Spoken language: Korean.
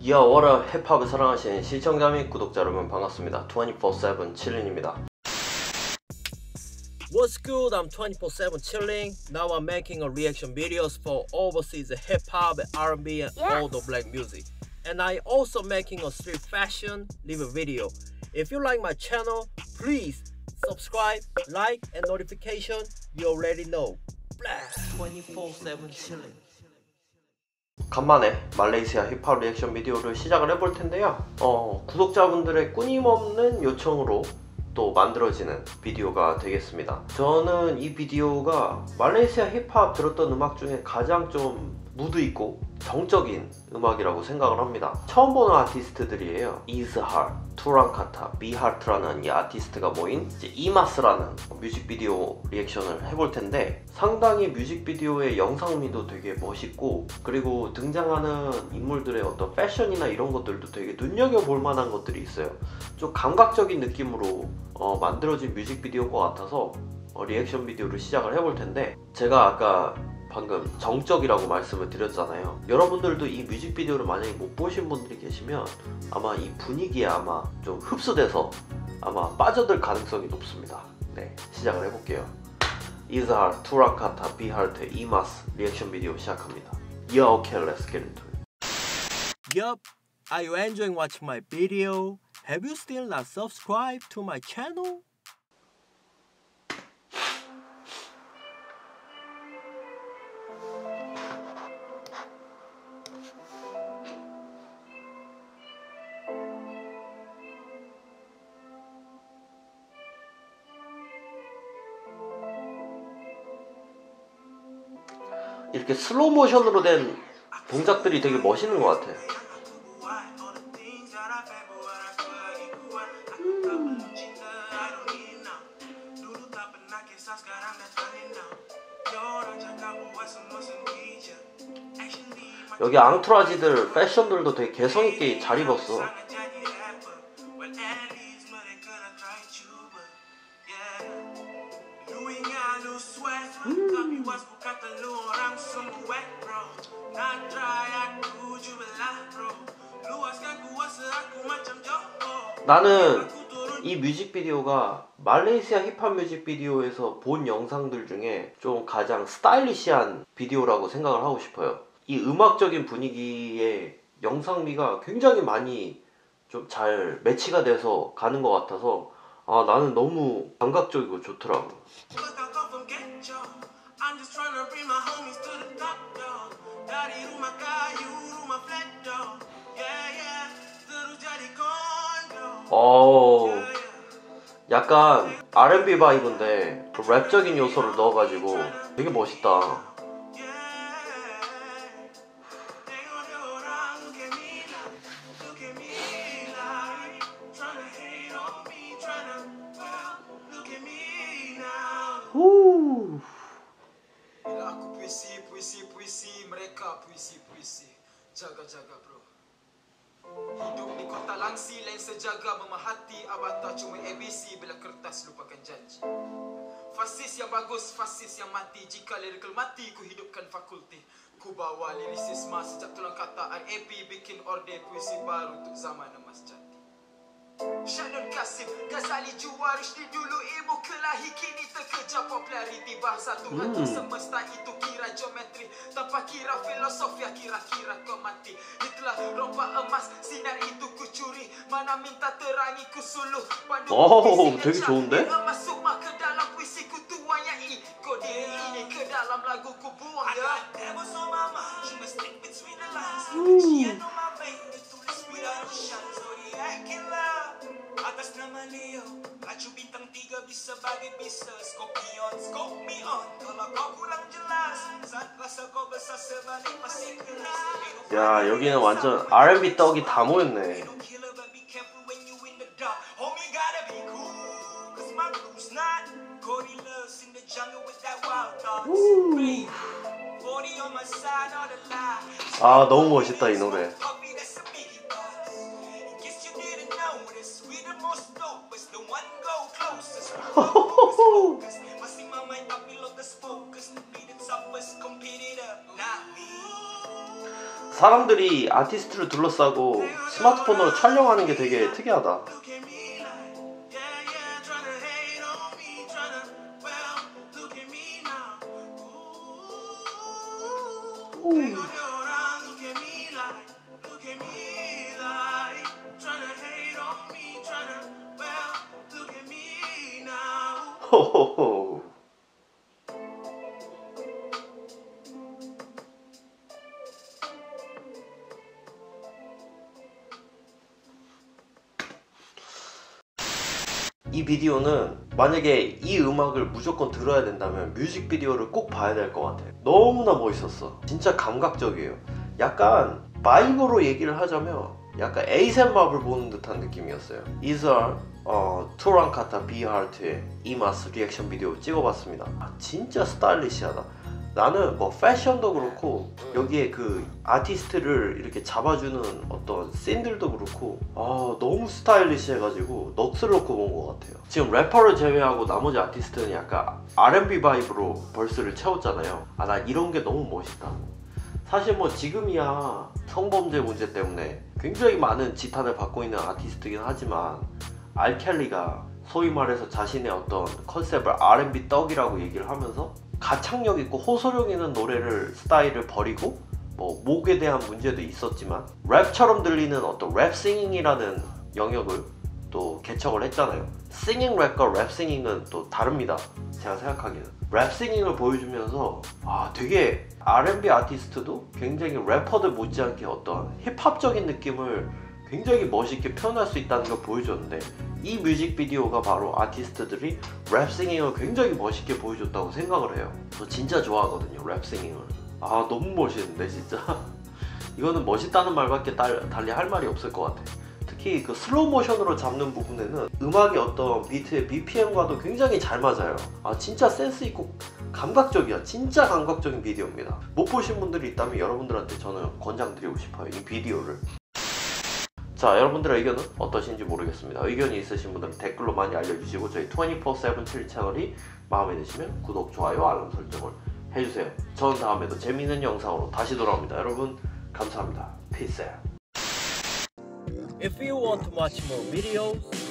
야, 워라 힙합을 사랑하시는 시청자 및 구독자 여러분 반갑습니다. 24/7 칠린입니다. What's good? I'm 24/7 chilling. Now I'm making a reaction videos for overseas hip hop, R&B, and all the black music. And I also making a street fashion live video. If you like my channel, please subscribe, like, and notification. You already know. Blast 24/7 chilling. 간만에 말레이시아 힙합 리액션 비디오를 시작을 해볼 텐데요. 구독자분들의 끊임없는 요청으로 또 만들어지는 비디오가 되겠습니다. 저는 이 비디오가 말레이시아 힙합 들었던 음악 중에 가장 좀 무드 있고 정적인 음악이라고 생각을 합니다. 처음 보는 아티스트들이에요. 이즈할, 투랑카타, 비하트라는 이 아티스트가 모인 이제 이마스라는 뮤직비디오 리액션을 해볼 텐데, 상당히 뮤직비디오의 영상미도 되게 멋있고, 그리고 등장하는 인물들의 어떤 패션이나 이런 것들도 되게 눈여겨볼 만한 것들이 있어요. 좀 감각적인 느낌으로 만들어진 뮤직비디오인 것 같아서 리액션 비디오를 시작을 해볼 텐데, 제가 아까 방금 정적이라고 말씀을 드렸잖아요. 여러분들도 이 뮤직비디오를 만약에 못 보신 분들이 계시면 아마 이 분위기에 아마 좀 흡수돼서 아마 빠져들 가능성이 높습니다. 네, 시작을 해볼게요. 이즈할, 투랑카타, 비하트, 이마스 리액션 비디오 시작합니다. Yeah, okay, let's get into it. Yup, are you enjoying watching my video? Have you still not subscribed to my channel? 이렇게 슬로우 모션으로 된 동작들이 되게 멋있는 것 같아. 여기 앙투라지들 패션들도 되게 개성있게 잘 입었어. 나는 이 뮤직비디오가 말레이시아 힙합 뮤직비디오에서 본 영상들 중에 좀 가장 스타일리시한 비디오라고 생각을 하고 싶어요. 이 음악적인 분위기에 영상미가 굉장히 많이 좀 잘 매치가 돼서 가는 것 같아서 나는 너무 감각적이고 좋더라고. 약간 R&B 바이브인데 그 랩적인 요소를 넣어가지고 되게 멋있다. Puisi mereka puisi jaga bro. Hidup di kota Langsi lain sejaga, memahati abata cuma ABC bila kertas lupakan janji. Fasis yang bagus, fasis yang mati. Jika lyrical mati, ku hidupkan fakulti. Ku bawa lirisisma sejak tulang kata IAP, bikin orde puisi baru untuk zaman emas jati. Shannon Kasim, Ghazali Juwarish, di dulu ilmu kelahi, kini terkejar populariti. Bahasa Tuhan semesta itu kira geometri, tanpa kira filosofi, kira-kira kau mati. Itulah rompak emas, sinar itu ku curi, mana minta terangi ku suluh. 되게 좋은데? Masuk ke dalam puisi ku tuanya kode ini ke dalam lagu ku buang ya. Never saw my mind, you must stick between the lines. She on my vein, ditulis without ocean, zodiac killer. Atas nama Leo, laju bintang 3 bisa bagi bisa. Scorpion, scope me on. Kalau kau kurang jelas, saat rasa kau besar sebalik masih keras. 야, 여기는 완전 R&B 떡이 다 모였네. 너무 멋있다 이 노래. 사람들이 아티스트를 둘러싸고 스마트폰으로 촬영하는 게 되게 특이하다. 호호호. 이 비디오는 만약에 이 음악을 무조건 들어야 된다면 뮤직비디오를 꼭 봐야 될 것 같아요. 너무나 멋있었어. 진짜 감각적이에요. 약간 바이브로 얘기를 하자면 약간 에이셉 마블 보는 듯한 느낌이었어요. 이설 투랑카타 비하르트의 이마스 리액션 비디오 찍어봤습니다. 진짜 스타일리시하다. 나는 뭐 패션도 그렇고 여기에 그 아티스트를 이렇게 잡아주는 어떤 씬들도 그렇고 너무 스타일리시해가지고 넋을 놓고 본 것 같아요. 지금 래퍼를 제외하고 나머지 아티스트는 약간 R&B 바이브로 벌스를 채웠잖아요. 나 이런 게 너무 멋있다. 사실 뭐 지금이야 성범죄 문제 때문에 굉장히 많은 지탄을 받고 있는 아티스트긴 하지만 알켈리가 소위 말해서 자신의 어떤 컨셉을 R&B 떡이라고 얘기를 하면서 가창력 있고 호소력 있는 노래를 스타일을 버리고 뭐 목에 대한 문제도 있었지만 랩처럼 들리는 어떤 랩싱잉이라는 영역을 또 개척을 했잖아요. 싱잉 랩과 랩싱잉은 또 다릅니다. 제가 생각하기에는 랩싱잉을 보여주면서 되게 R&B 아티스트도 굉장히 래퍼들 못지않게 어떤 힙합적인 느낌을 굉장히 멋있게 표현할 수 있다는 걸 보여줬는데 이 뮤직비디오가 바로 아티스트들이 랩싱잉을 굉장히 멋있게 보여줬다고 생각을 해요. 저 진짜 좋아하거든요, 랩싱잉을. 너무 멋있는데 진짜. 이거는 멋있다는 말밖에 달리 할 말이 없을 것 같아. 특히 그 슬로우 모션으로 잡는 부분에는 음악의 어떤 비트의 BPM과도 굉장히 잘 맞아요. 진짜 센스 있고 감각적이야. 진짜 감각적인 비디오입니다. 못 보신 분들이 있다면 여러분들한테 저는 권장드리고 싶어요, 이 비디오를. 자, 여러분들의 의견은 어떠신지 모르겠습니다. 의견이 있으신 분들은 댓글로 많이 알려주시고 저희 24/7 칠리 채널이 마음에 드시면 구독, 좋아요, 알람 설정을 해주세요. 전 다음에도 재미있는 영상으로 다시 돌아옵니다. 여러분 감사합니다. Peace out. If you want to watch more videos,